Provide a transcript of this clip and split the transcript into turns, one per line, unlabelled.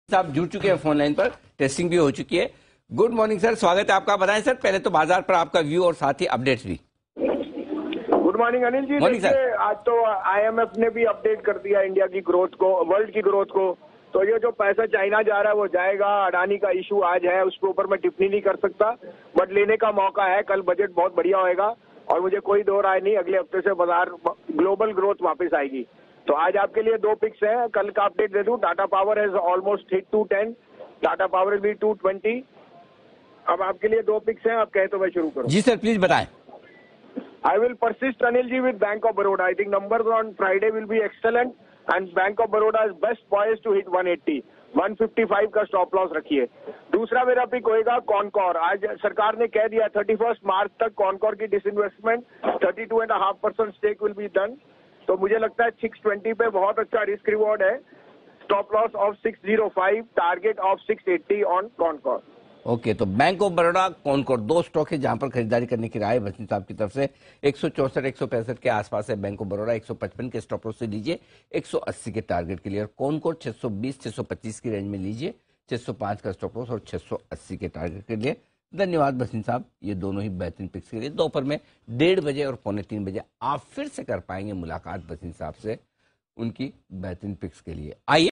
साहब जुड़ चुके हैं फोन लाइन पर, टेस्टिंग भी हो चुकी है। गुड मॉर्निंग सर, स्वागत है आपका। बताएं सर, पहले तो बाजार पर आपका व्यू और साथ ही अपडेट्स भी।
Good morning Anil ji. देखिए, आज तो आईएमएफ ने भी अपडेट कर दिया इंडिया की ग्रोथ को, वर्ल्ड की ग्रोथ को। तो ये जो पैसा चाइना जा रहा है वो जाएगा। अडानी का इशू आज है, उसके ऊपर मैं टिप्पणी नहीं कर सकता, बट लेने का मौका है। कल बजट बहुत बढ़िया होएगा और मुझे कोई दो राय नहीं, अगले हफ्ते से बाजार ग्लोबल ग्रोथ वापस आएगी। तो आज आपके लिए दो पिक्स हैं, कल का अपडेट दे दूं। Tata Power has almost hit 210, Tata Power will be 220। अब आपके लिए दो पिक्स हैं, आप कहे तो मैं शुरू करूं।
जी सर, प्लीज बताएं।
I will persist, Anil ji, with Bank of Baroda. I think numbers on Friday will be excellent and Bank of Baroda is best poised to hit 180. 155 का स्टॉप लॉस रखिए। दूसरा मेरा पिक होएगा कॉनकॉर। आज सरकार ने कह दिया 31 मार्च तक कॉनकॉर की disinvestment 32.5% stake will be done. तो मुझे लगता है 620 पे बहुत अच्छा रिस्क रिवॉर्ड है। Stop loss of 605, target of 680 on CONCOR.
Okay, तो बैंक ऑफ बड़ौदा कॉनकॉर दो स्टॉक है जहां पर खरीदारी करने की राय भसीन साहब की तरफ से। 164 165 के आसपास है बैंक ऑफ बड़ौदा। 155 के स्टॉप लॉस से लीजिए, 180 के टारगेट के लिए। और कॉनकॉर 620 625 की रेंज में लीजिए, 605 का स्टॉप लॉस और 680 के टारगेट के लिए। धन्यवाद भसीन साहब, ये दोनों ही बेहतरीन पिक्स के लिए। दोपहर में 1:30 बजे और 2:45 बजे आप फिर से कर पाएंगे मुलाकात भसीन साहब से उनकी बेहतरीन पिक्स के लिए। आइए